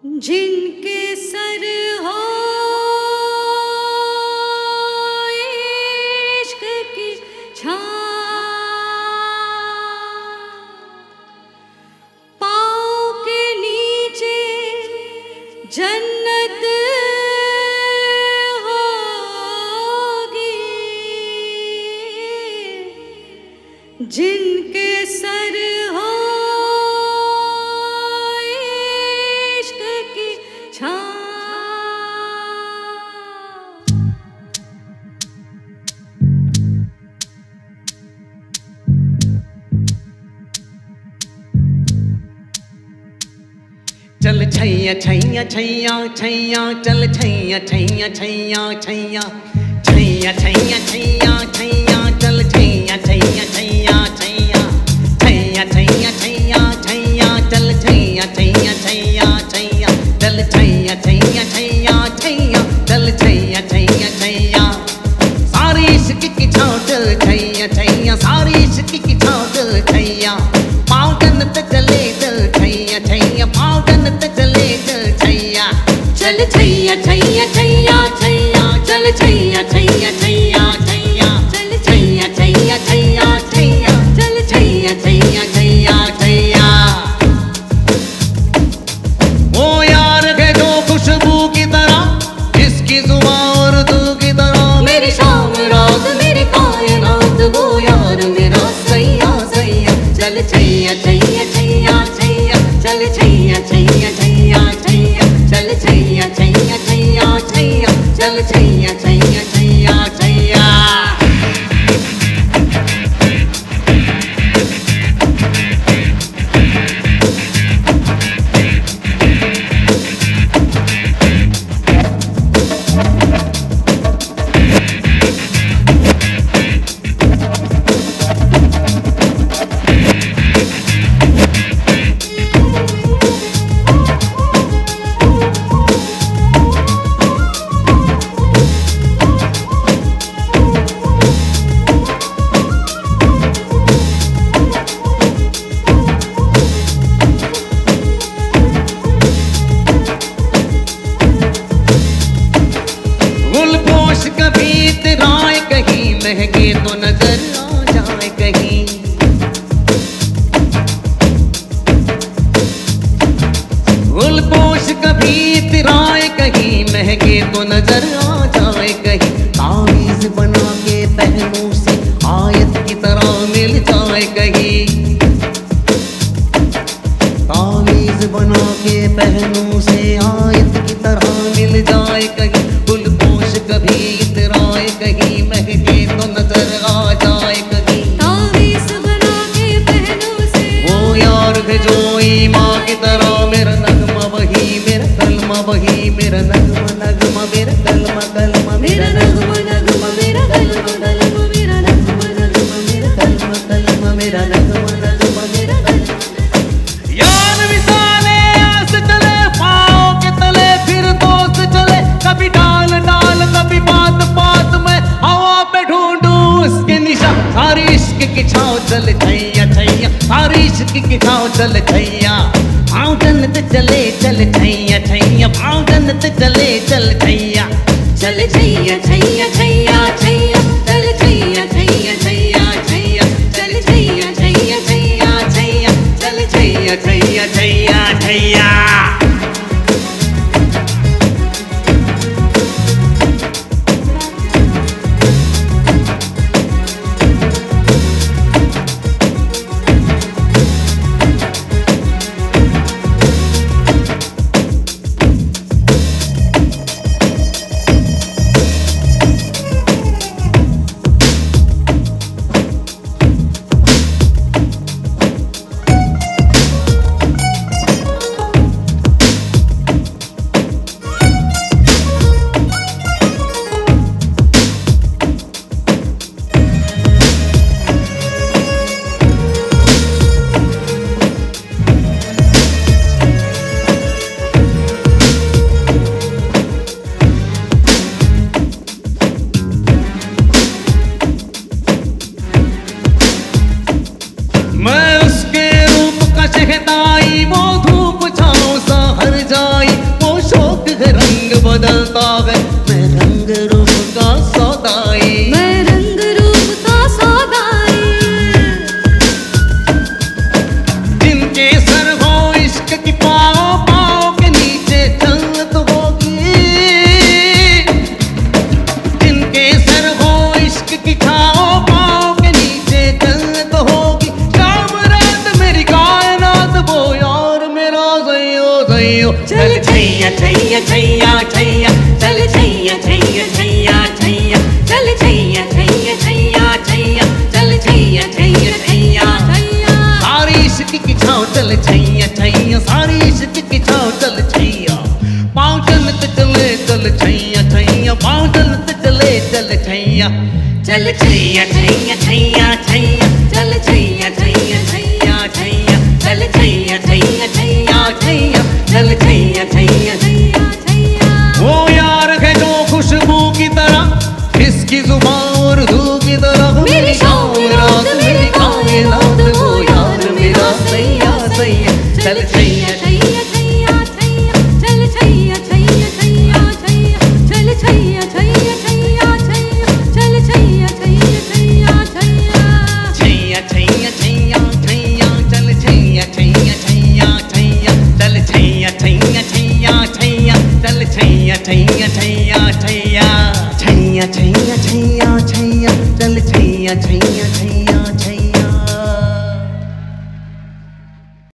जिनके सर हो इश्क की छाँव, पाँव के नीचे जन्नत होगी। जिनके सर हो चल छैया छैया छैया छैया, चल छैया छैया छैया छैया, छैया छैया छैया छैया, चल छैया छैया छैया छैया, छैया छैया छैया छैया, चल छैया छैया छैया छैया, चल छैया छैया छैया छैया, चल छैया छैया छैया। सारी इश्क की छाँव चल छैया छैया, सारी इश्क की छाँव चल छैया। पाँव जन्नत चले चल छैया छैया, पाँव जन्नत चले चल छैया। चल छैया छैया छैया छैया, चल छैया छैया छैया छैया, चल छैया छैया छैया छैया, चल छैया छैया छैया छैया। वो यार है जो खुशबू की तरह, इसकी जुबां और तू की तरह, मेरी शाम रात मेरी कायनात, वो यार मेरा सैया सैया। चल छैया छैया छैया छैया, चल छैया छैया छैया छैया, चल छैया छैया छैया छैया, चल छैया छैया छैया छैया। कभी इतराए कहीं, महके तो नजर आ जाए कहीं। गुलपोश कभी इतराए कहीं, महके तो नजर आ जाए कहीं। तावीज़ बना के पहनों से आयत की तरह मिल जाए कहीं। तावीज़ बना के पहनों से आयत की तरह मिल जाए कहीं। कभी इतराए कहीं, महके तो नजर आ जाए कहीं। तावीज़ बना के पहनों से वो यार है जो ईमां की तरह, मेरा नगमा वही मेरा कलमा वही, मेरा नगमा नगमा मेरा कलमा कलमा, मेरा नगमा नगमा मेरा कलमा कलमा, मेरा नगमा नगमा मेरा कलमा कलमा, मेरा नगमा नगमा मेरा कलमा। यार विसाले आस चले पाँव के तले, फिर दोस्त चले कभी डाल डाल कभी बात बात में, हवा पे ढूंढूं उसके निशान। सारी इश्क की छाँव चल छैया छैया, सारी इश्क की छाँव चल छैया। पाँव जन्नत चले चल छैया छैया, पाँव जन्नत चले चल छैया। चल छैया छैया छैया छैया, चल छैया छैया छैया छैया, चल छैया छैया छैया छैया, चल छैया छैया छैया छैया। भैया चल छैया छैया छैया छैया चल छैया छैया छैया छैया चल छैया छैया छैया छैया चल छैया छैया छैया छैया सारी इश्क की छाँव चल छैया छैया सारी इश्क की छाँव चल छैया पाँव चलते चले चल छैया छैया पाँव चलते चले चल छैया चल छैया छैया छैया छैया चल छैया छैया छैया छैया चल छैया छैया छैया छैया चल छैया छैया छैया छैया वो यार है जो खुशबू की तरह इसकी जुबान और धू की तरह मेरी शाम मेरी कायनात वो यार मेरा सैया सैया चल छैया छैया छैया छैया चल छैया छैया छैया छैया चल छैया छैया छैया छैया चल छैया छैया छैया छैया छैया छैया छैया छैया चल छैया छैया छैया छैया चल छैया छैया छैया छैया चल छैया छैया छैया छैया छैया छैया छैया छैया चल छैया छैया छैया